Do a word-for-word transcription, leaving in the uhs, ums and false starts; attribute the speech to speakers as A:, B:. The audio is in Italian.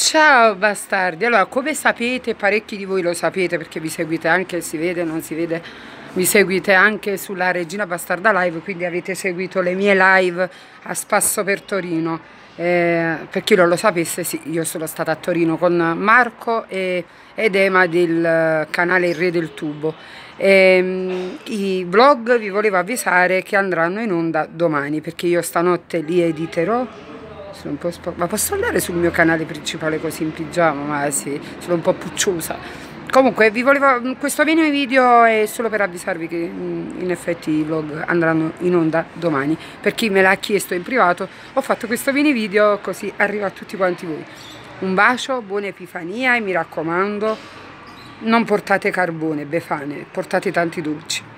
A: Ciao bastardi, allora come sapete, parecchi di voi lo sapete perché vi seguite anche, si vede, non si vede, mi seguite anche sulla Regina Bastarda Live, quindi avete seguito le mie live a spasso per Torino. Eh, per chi non lo sapesse, sì, io sono stata a Torino con Marco e, ed Ema del canale Il Re del Tubo. E, i vlog vi volevo avvisare che andranno in onda domani perché io stanotte li editerò. Sono un po' sporca, ma posso andare sul mio canale principale così in pigiama? Ma sì, sono un po' pucciosa. Comunque, vi volevo, questo mini video è solo per avvisarvi che in effetti i vlog andranno in onda domani. Per chi me l'ha chiesto in privato, ho fatto questo mini video così arriva a tutti quanti voi. Un bacio, buona Epifania e mi raccomando, non portate carbone, Befane, portate tanti dolci.